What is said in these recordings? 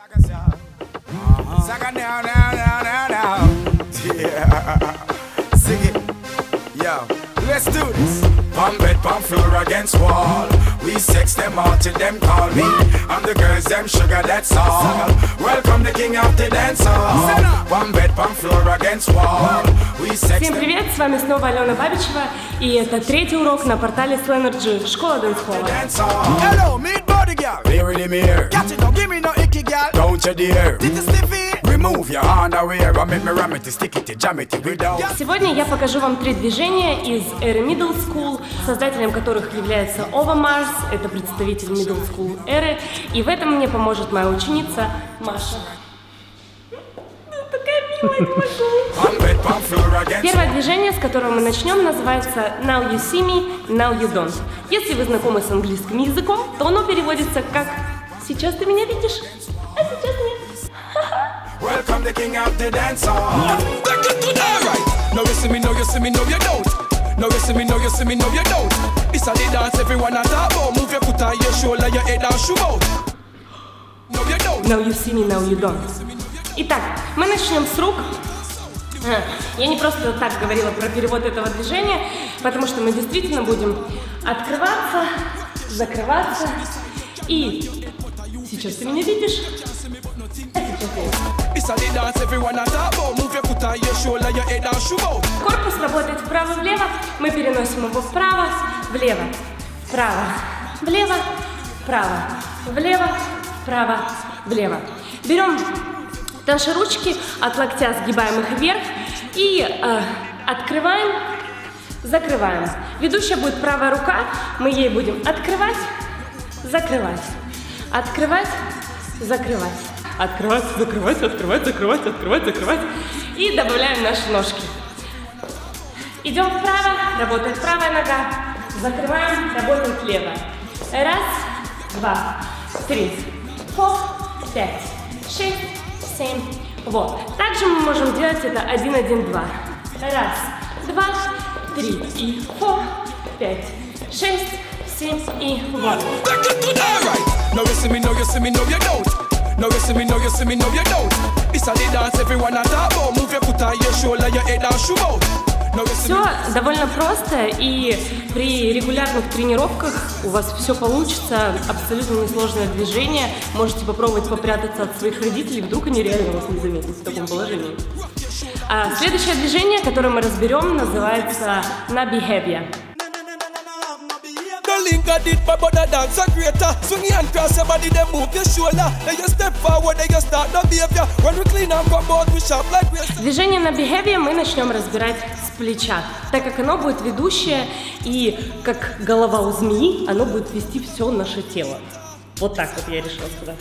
Let's do this. Palm bed, palm floor against wall. We sex them all till them call me. I'm the girls, them sugar, that's all. Welcome the king of the dance hall. Palm bed, palm floor against wall. We sex. Всем привет, с вами снова Алена Бабичева, и это третий урок на портале Slammergy, школа дэнс-холла. Hello, meet body girl. Here in the mirror. Catch it, don't give me no icky girl. Don't you dare. Did you sniff it? Remove your underwear and make me ram it, stick it, jam it without. Сегодня я покажу вам 3 движения из эры Middle School, создателем которых является Ова Марс, это представитель Middle School эры, и в этом мне поможет моя ученица Маша. Такая милая, не могу. Первое движение, с которого мы начнем, называется Now you see me, now you don't. Если вы знакомы с английским языком, то оно переводится как «Сейчас ты меня видишь, а сейчас нет». Welcome the king of the dance hall. Take it to the right. Now you see me, now you see me, now you don't. Now you see me, now you see me, now you don't. This a the dance everyone a talk about. Move your foot on your shoulder, your head and shoot out. Now you don't. Now you see me, now you don't. Итак, мы начнем с рук. Я не просто так говорила про перевод этого движения, потому что мы действительно будем открываться, закрываться и сейчас ты меня видишь. Корпус работает вправо-влево, мы переносим его вправо, влево, вправо, влево, вправо, влево, вправо, влево. Берем наши ручки, от локтя сгибаем их вверх и открываем, закрываем. Ведущая будет правая рука, мы ей будем открывать, закрывать, открывать, закрывать. Открывать, закрывать, открывать, закрывать, открывать, закрывать. И добавляем наши ножки. Идем вправо, работает правая нога. Закрываем, работает левая. Раз, два, три, 4, 5, 6, 7. Вот. Также мы можем делать это 1, 1, 2. Раз, два, три и 4, 5, 6, 7 и вот. Now you see me, now you see me, now you don't. Now you see me, now you see me, now you don't. This a the dance everyone a talk about. Move your foot on your shoulder, your head and shoot out. Все довольно просто, и при регулярных тренировках у вас все получится, абсолютно несложное движение. Можете попробовать попрятаться от своих родителей, вдруг они реально вас не заметят в таком положении. Следующее движение, которое мы разберем, называется на behavior. Link a did my brother dance a greater. Swing your hand cross your body, then move your shoulder. Then you step forward, then you start the behavior. When we clean and come out, we sharp like we. Движение на behavior мы начнем разбирать с плеча, так как оно будет ведущее, и как голова у змеи, оно будет вести все наше тело. Вот так вот я решила сказать.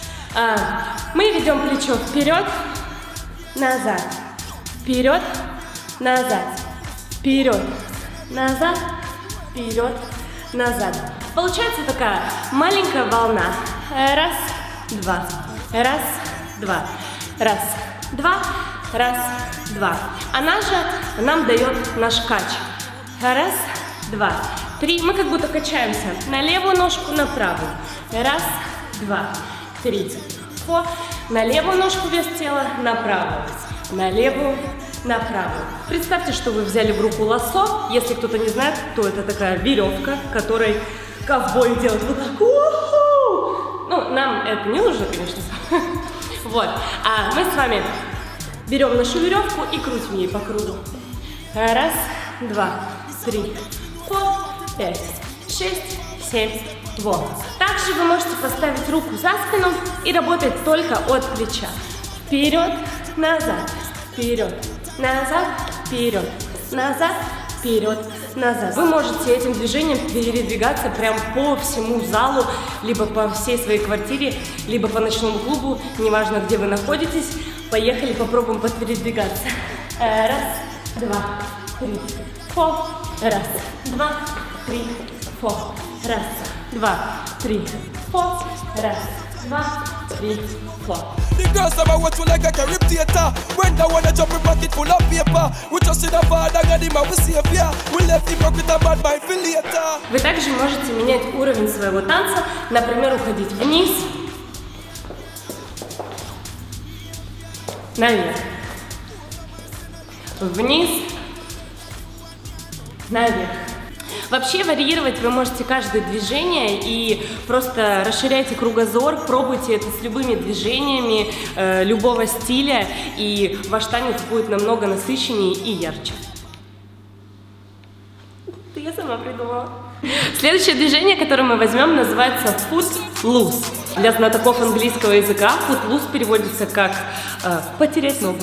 Мы ведем плечо вперед, назад, вперед, назад, вперед, назад, вперед, назад. Получается такая маленькая волна. Раз, два, раз, два, раз, два, раз, два. Она же нам дает наш кач. Раз, два, три. Мы как будто качаемся на левую ножку, на правую. Раз, два, три, 4. На левую ножку вес тела, на правую. На левую, на правую. Представьте, что вы взяли в руку лассо. Если кто-то не знает, то это такая веревка, которой ковбой делает вот так. У-ху! Ну, нам это не нужно, конечно. Вот. А мы с вами берем нашу веревку и крутим ей по кругу. Раз, два, три, 4, 5, 6, 7. Вот. Также вы можете поставить руку за спину и работать только от плеча. Вперед, назад, вперед, назад, вперед, назад, вперед, назад. Вы можете этим движением передвигаться прям по всему залу, либо по всей своей квартире, либо по ночному клубу, неважно, где вы находитесь. Поехали, попробуем передвигаться. Раз, два, три, 4. Раз, два, три, 4. Раз, два, три, 4. Раз, два, три, 4. The girls never watch you like a cariptator. When they wanna jump in pocket full of paper. We just see the father and him and we save ya. We left him with a bad mind for later. Вы также можете менять уровень своего танца, например, уходить вниз, наверх, вниз, наверх. Вообще варьировать вы можете каждое движение и просто расширяйте кругозор, пробуйте это с любыми движениями любого стиля, и ваш танец будет намного насыщеннее и ярче. Это я сама придумала. Следующее движение, которое мы возьмем, называется footloose. Для знатоков английского языка footloose переводится как потерять ногу.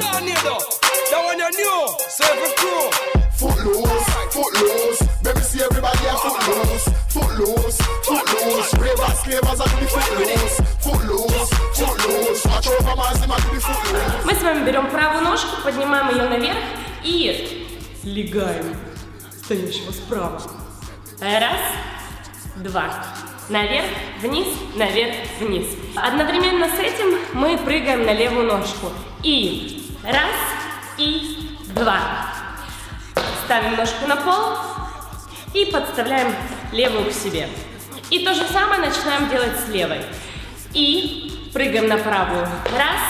Footloose, footloose, let me see everybody a footloose, footloose, footloose, bravas, clavers a be footloose, footloose, footloose, watch over my sim a be footloose. Мы с вами берем правую ножку, поднимаем ее наверх и легаем стоящего справа. Раз, два. Наверх, вниз, наверх, вниз. Одновременно с этим мы прыгаем на левую ножку. И раз, и два. Ставим ножку на пол и подставляем левую к себе. И то же самое начинаем делать с левой. И прыгаем на правую. Раз,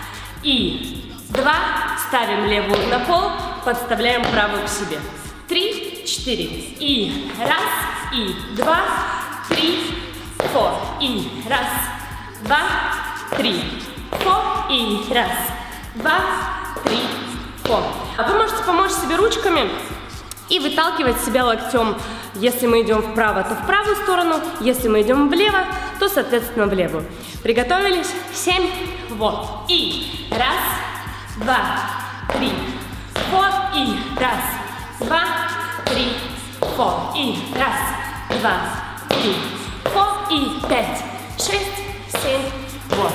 и два. Ставим левую на пол, подставляем правую к себе. 3, 4. И раз, и два, 3, 4. И раз, два, 3, 4. И раз, два, 3, 4. А вы можете помочь себе ручками и выталкивать себя локтем. Если мы идем вправо, то в правую сторону. Если мы идем влево, то, соответственно, в левую. Приготовились? 7. Вот. И раз, два, 3, 4. И раз, два, 3, 4. И раз, два, 3, 4. И 5, 6, 7. Вот.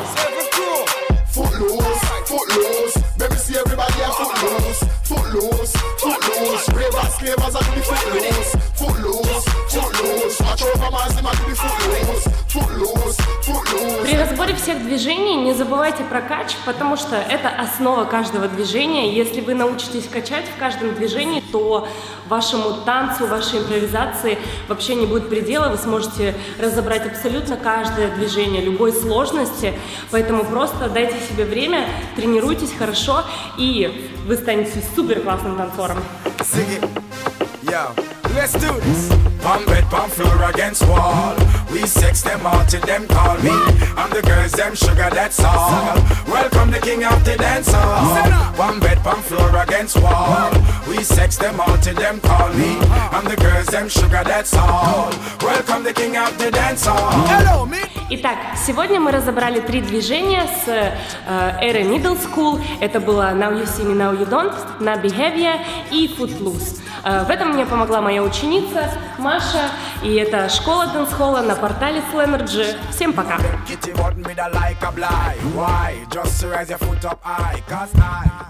Footloose, footloose, let me see everybody a footloose, footloose, footloose, bravas, clavers a be footloose, footloose, footloose, watch over my sim a be footloose, footloose, footloose. При разборе всех движений не забывайте про кач, потому что это основа каждого движения. Если вы научитесь качать в каждом движении, то вашему танцу, вашей импровизации вообще не будет предела. Вы сможете разобрать абсолютно каждое движение любой сложности. Поэтому просто дайте себе время, тренируйтесь хорошо, и вы станете супер классным танцором. Let's do this. Pump bed, pump floor against wall. We sex them all till them call me. I'm the girls, them sugar, that's all. Welcome the king of the dance hall. Pump bed, pump floor against wall. We sex them all till them call me. I'm the girls, them sugar, that's all. Welcome the king of the dance hall. Hello, me. Итак, сегодня мы разобрали 3 движения с эры Middle School. Это было Now You See Me, Now You Don't, на Behavior и Footloose. В этом мне помогла моя ученица Маша, и это школа дэнс-холла на портале Slammergy. Всем пока!